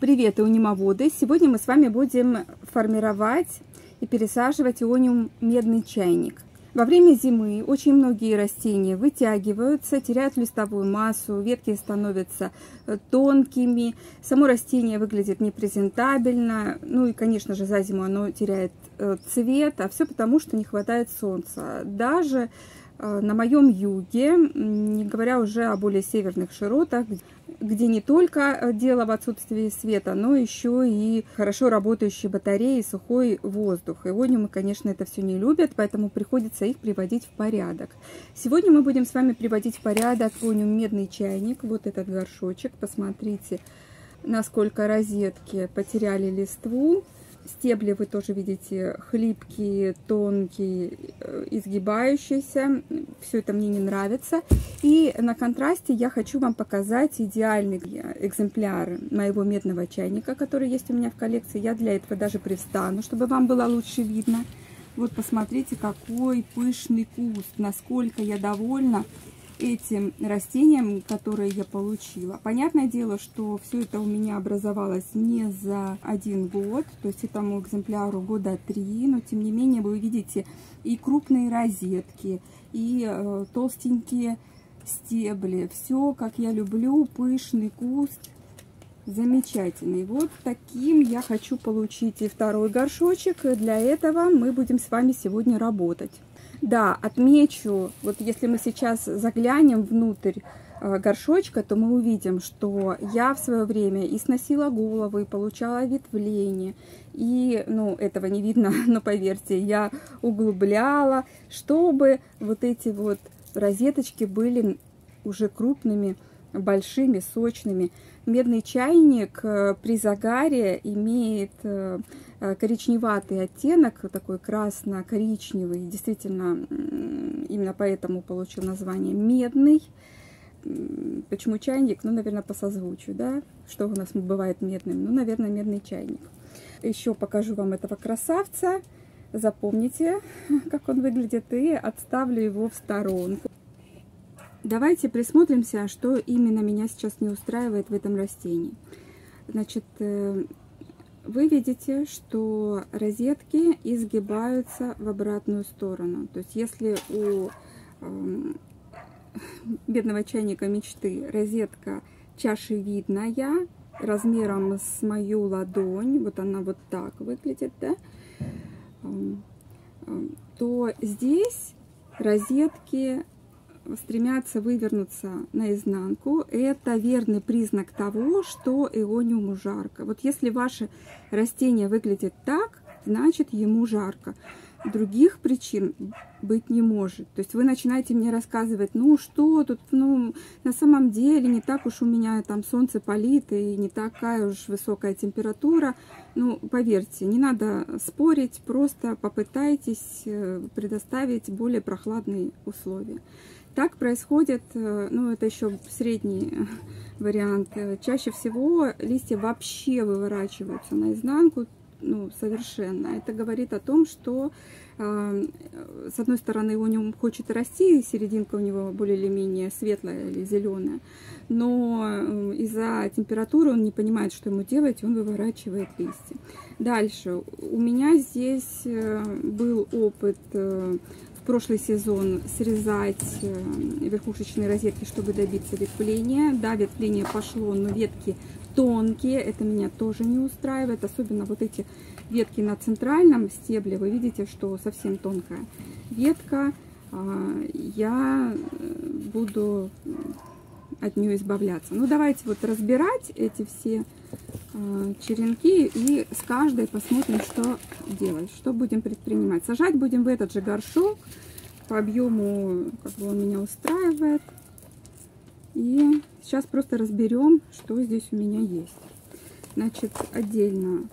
Привет, ионимоводы! Сегодня мы с вами будем формировать и пересаживать иониум медный чайник. Во время зимы очень многие растения вытягиваются, теряют листовую массу, ветки становятся тонкими, само растение выглядит непрезентабельно, ну и, конечно же, за зиму оно теряет цвет, а все потому, что не хватает солнца. Даже на моем юге, не говоря уже о более северных широтах, где не только дело в отсутствии света, но еще и хорошо работающие батареи, сухой воздух. Иониумы, конечно, это все не любят, поэтому приходится их приводить в порядок. Сегодня мы будем с вами приводить в порядок иониум медный чайник. Вот этот горшочек. Посмотрите, насколько розетки потеряли листву. Стебли вы тоже видите хлипкие, тонкие, изгибающиеся. Все это мне не нравится. И на контрасте я хочу вам показать идеальный экземпляр моего медного чайника, который есть у меня в коллекции. Я для этого даже привстану, чтобы вам было лучше видно. Вот посмотрите, какой пышный куст, насколько я довольна этим растением, которое я получила. Понятное дело, что все это у меня образовалось не за один год, то есть этому экземпляру года 3, но тем не менее вы видите и крупные розетки, и толстенькие стебли. Все, как я люблю, пышный куст, замечательный. Вот таким я хочу получить и второй горшочек. И для этого мы будем с вами сегодня работать. Да, отмечу, вот если мы сейчас заглянем внутрь горшочка, то мы увидим, что я в свое время и сносила голову, и получала ветвление. И, ну, этого не видно, но поверьте, я углубляла, чтобы вот эти вот розеточки были уже крупными, большими, сочными. Медный чайник при загаре имеет коричневатый оттенок, такой красно-коричневый. Действительно, именно поэтому получил название медный. Почему чайник? Ну, наверное, по созвучию, да? Что у нас бывает медным? Ну, наверное, медный чайник. Еще покажу вам этого красавца. Запомните, как он выглядит, и отставлю его в сторонку. Давайте присмотримся, что именно меня сейчас не устраивает в этом растении. Значит, вы видите, что розетки изгибаются в обратную сторону. То есть, если у медного чайника мечты розетка чашевидная, размером с мою ладонь, вот она вот так выглядит, да, то здесь розетки стремятся вывернуться наизнанку. Это верный признак того, что иониуму жарко. Вот если ваше растение выглядит так, значит ему жарко. Других причин быть не может. То есть вы начинаете мне рассказывать, ну что тут, ну на самом деле не так уж у меня там солнце палит и не такая уж высокая температура. Ну поверьте, не надо спорить, просто попытайтесь предоставить более прохладные условия. Так происходит, ну это еще средний вариант. Чаще всего листья вообще выворачиваются наизнанку, ну совершенно. Это говорит о том, что с одной стороны иониум хочет расти, серединка у него более или менее светлая или зеленая, но из-за температуры он не понимает, что ему делать, он выворачивает листья. Дальше. У меня здесь был опыт в прошлый сезон срезать верхушечные розетки, чтобы добиться ветвления. Да, ветвление пошло, но ветки тонкие, это меня тоже не устраивает, особенно вот эти ветки на центральном стебле. Вы видите, что совсем тонкая ветка. Я буду от нее избавляться. Ну давайте вот разбирать эти все черенки и с каждой посмотрим, что делать, что будем предпринимать. Сажать будем в этот же горшок, по объему как бы он меня устраивает. И сейчас просто разберем, что здесь у меня есть. Значит, отдельно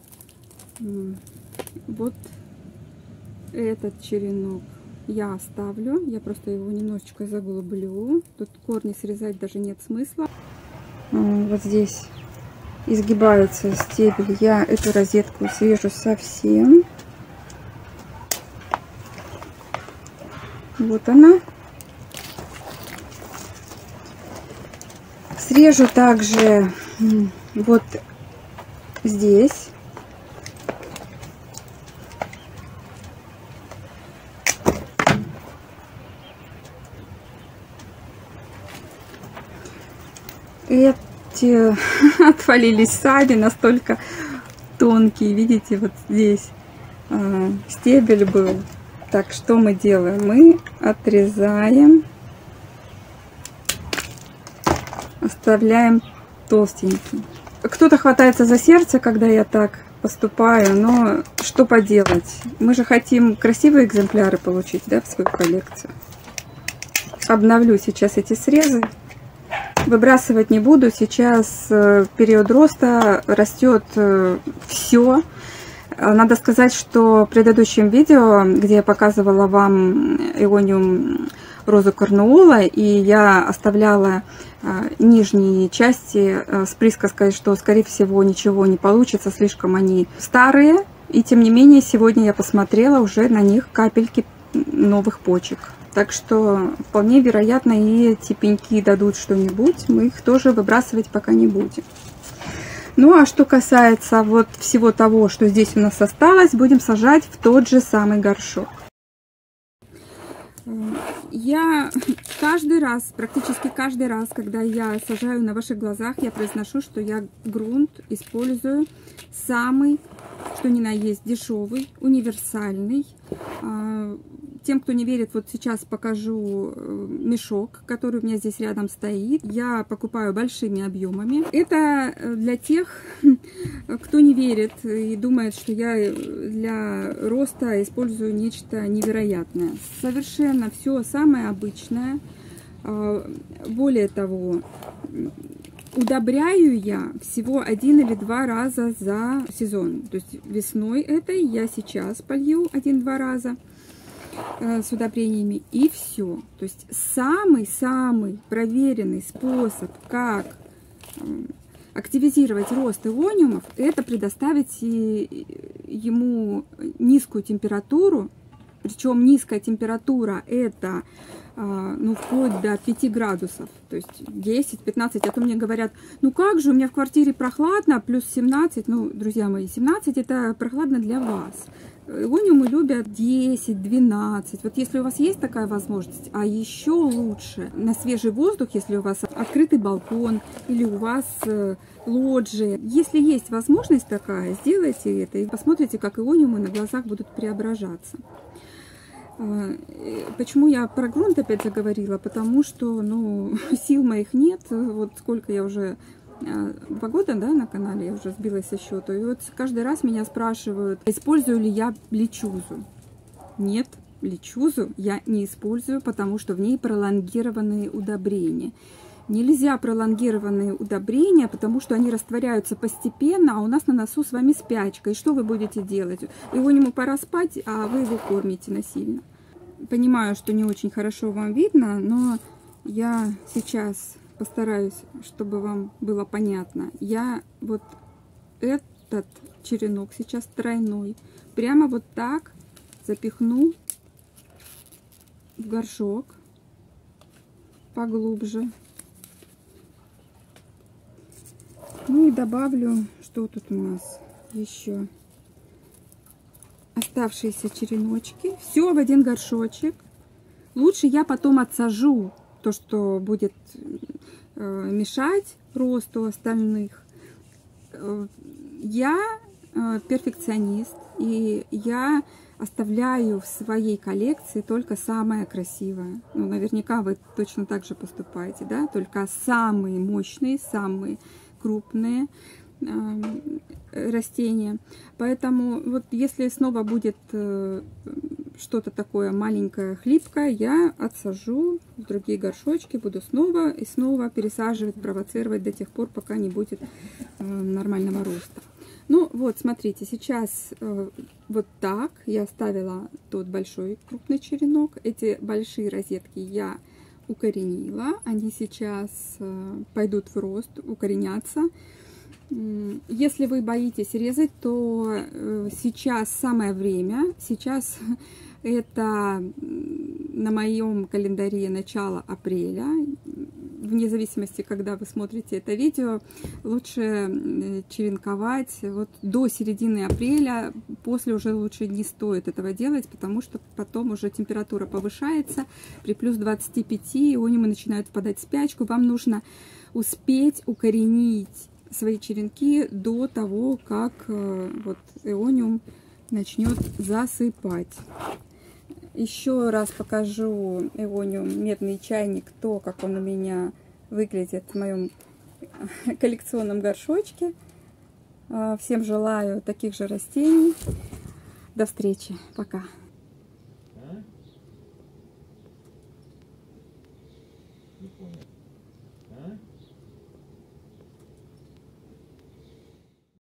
вот этот черенок я оставлю, я просто его немножечко заглублю. Тут корни срезать даже нет смысла. Вот здесь изгибается стебель, я эту розетку срежу совсем. Вот она. Срежу также вот здесь. Эти отвалились сами, настолько тонкие, видите, вот здесь стебель был. Так, что мы делаем? Мы отрезаем, оставляем толстенький. Кто-то хватается за сердце, когда я так поступаю, но что поделать? Мы же хотим красивые экземпляры получить, да, в свою коллекцию. Обновлю сейчас эти срезы. Выбрасывать не буду. Сейчас период роста, растет все. Надо сказать, что в предыдущем видео, где я показывала вам эониум розу корнуола, и я оставляла нижние части с присказкой, что, скорее всего, ничего не получится, слишком они старые. И тем не менее, сегодня я посмотрела уже на них капельки новых почек. Так что вполне вероятно, и эти пеньки дадут что-нибудь, мы их тоже выбрасывать пока не будем. Ну а что касается вот всего того, что здесь у нас осталось, будем сажать в тот же самый горшок. Я каждый раз, практически каждый раз, когда я сажаю на ваших глазах, я произношу, что я грунт использую самый, что ни на есть, дешевый, универсальный. Тем, кто не верит, вот сейчас покажу мешок, который у меня здесь рядом стоит. Я покупаю большими объемами. Это для тех, кто не верит и думает, что я для роста использую нечто невероятное. Совершенно все самое обычное. Более того, удобряю я всего 1 или 2 раза за сезон. То есть весной этой я сейчас полью 1-2 раза с удобрениями, и все. То есть самый-самый проверенный способ, как активизировать рост эониумов, это предоставить ему низкую температуру. Причем низкая температура это ну, вплоть до 5 градусов, то есть 10-15. А то мне говорят, ну как же, у меня в квартире прохладно, плюс 17. Ну, друзья мои, 17 это прохладно для вас. Эониумы любят 10-12. Вот если у вас есть такая возможность, а еще лучше на свежий воздух, если у вас открытый балкон или у вас лоджия. Если есть возможность такая, сделайте это и посмотрите, как эониумы на глазах будут преображаться. Почему я про грунт опять заговорила? Потому что, ну, сил моих нет. Вот сколько я уже 2 года, да, на канале, я уже сбилась со счета. И вот каждый раз меня спрашивают, использую ли я лечузу. Нет, лечузу я не использую, потому что в ней пролонгированные удобрения. Нельзя пролонгированные удобрения, потому что они растворяются постепенно, а у нас на носу с вами спячка. И что вы будете делать? Эониуму пора спать, а вы его кормите насильно. Понимаю, что не очень хорошо вам видно, но я сейчас постараюсь, чтобы вам было понятно. Я вот этот черенок сейчас тройной прямо вот так запихну в горшок поглубже. Ну и добавлю, что тут у нас еще. Оставшиеся череночки. Все в один горшочек. Лучше я потом отсажу то, что будет мешать росту остальных. Я перфекционист, и я оставляю в своей коллекции только самое красивое. Ну, наверняка вы точно так же поступаете, да? Только самые мощные, самые крупные растения. Поэтому вот если снова будет что-то такое маленькое, хлипкое, я отсажу в другие горшочки, буду снова и снова пересаживать, провоцировать до тех пор, пока не будет нормального роста. Ну вот, смотрите, сейчас вот так я оставила тот большой крупный черенок. Эти большие розетки я укоренила, они сейчас пойдут в рост, укоренятся. Если вы боитесь резать, то сейчас самое время. Сейчас это на моем календаре начало апреля. вне зависимости, когда вы смотрите это видео, лучше черенковать вот до середины апреля. После уже лучше не стоит этого делать, потому что потом уже температура повышается. При плюс 25 иониумы начинают впадать в спячку. Вам нужно успеть укоренить свои черенки до того, как вот эониум начнет засыпать. Еще раз покажу эониум медный чайник, то, как он у меня выглядит в моем коллекционном горшочке. Всем желаю таких же растений. До встречи. Пока.